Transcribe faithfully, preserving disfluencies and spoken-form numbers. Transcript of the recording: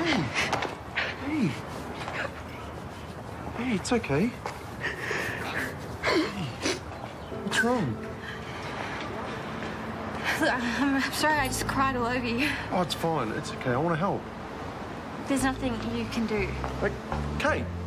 Hey. Hey, it's okay. Hey. What's wrong? Look, I'm sorry I just cried all over you. Oh, it's fine. It's okay. I want to help. There's nothing you can do. Like, Kate.